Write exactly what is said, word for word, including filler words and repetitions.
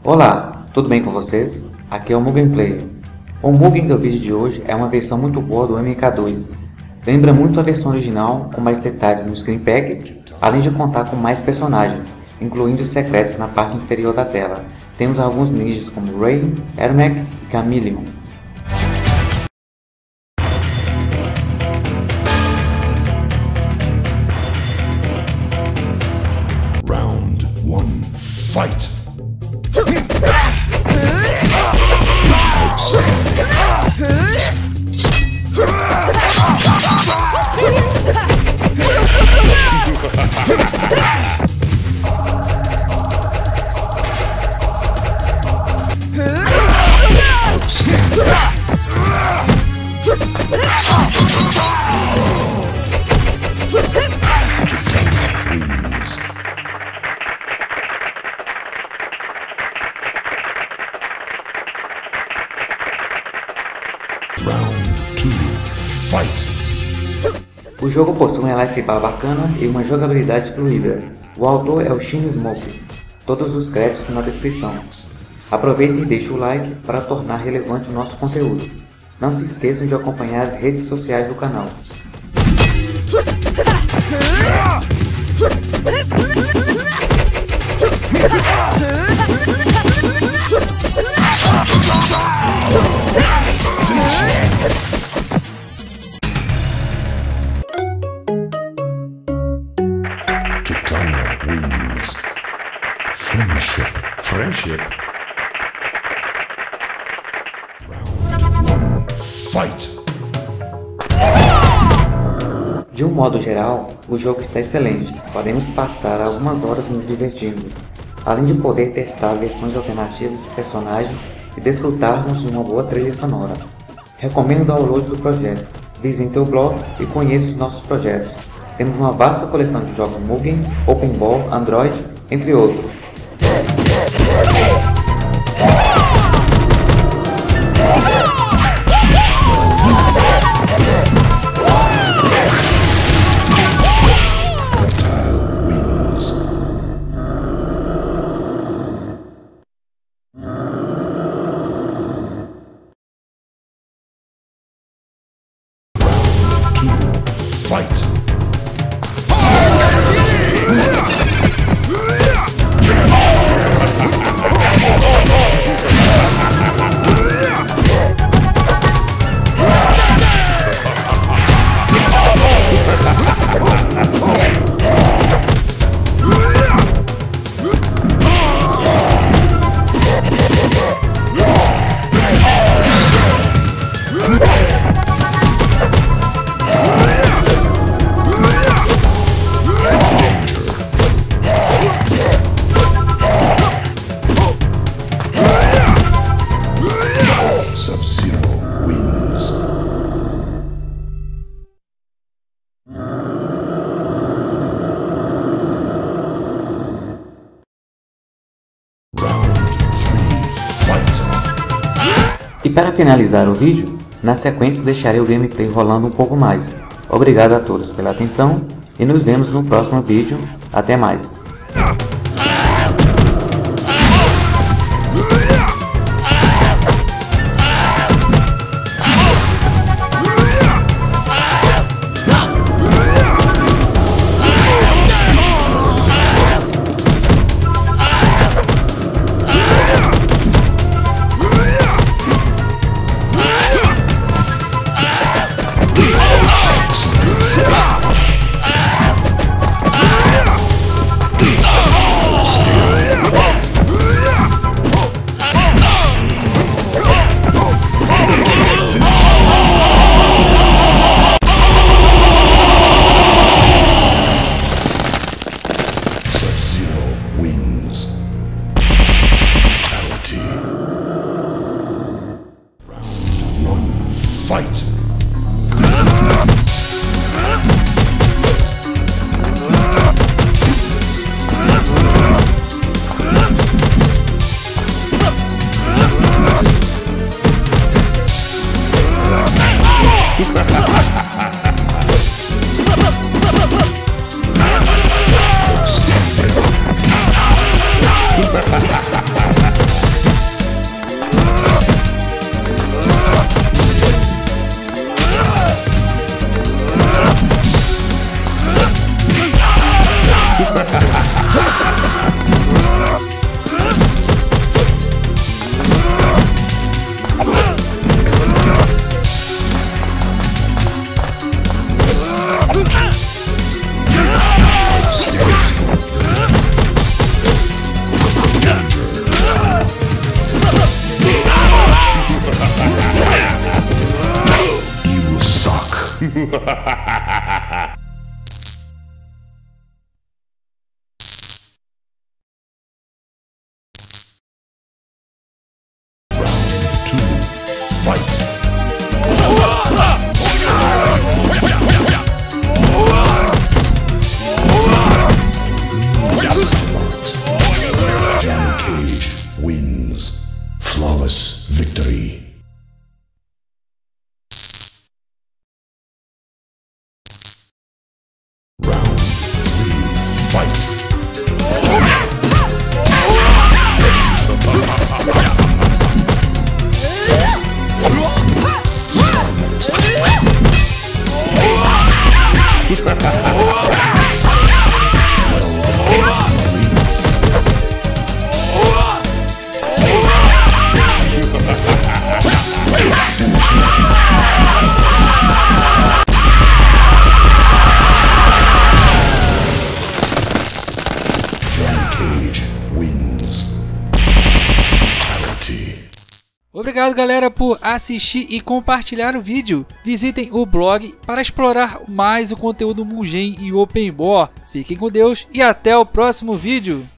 Olá, tudo bem com vocês? Aqui é o Mugen Player. O Mugen do vídeo de hoje é uma versão muito boa do M K dois. Lembra muito a versão original, com mais detalhes no Screen Pack, além de contar com mais personagens, incluindo secretos na parte inferior da tela. Temos alguns ninjas como Rain, Ermac e Chameleon. Round one, fight! O jogo possui uma life bar bacana e uma jogabilidade fluida. O autor é o Shiny Smoke. Todos os créditos na descrição. Aproveite e deixe o like para tornar relevante o nosso conteúdo. Não se esqueçam de acompanhar as redes sociais do canal. Kitana wins. Friendship. Friendship. Round one, fight! De um modo geral, o jogo está excelente. Podemos passar algumas horas nos divertindo, além de poder testar versões alternativas de personagens e desfrutarmos de uma boa trilha sonora. Recomendo o download do projeto. Visite o blog e conheça os nossos projetos. Temos uma vasta coleção de jogos Mugen, Open Ball, Android, entre outros. Fight! Sub-Zero wins. Round three, fight! E para finalizar o vídeo, na sequência deixarei o gameplay rolando um pouco mais. Obrigado a todos pela atenção e nos vemos no próximo vídeo. Até mais! Flawless victory. Round three, fight. Obrigado, galera, por assistir e compartilhar o vídeo. Visitem o blog para explorar mais o conteúdo Mugen e Open War. Fiquem com Deus e até o próximo vídeo.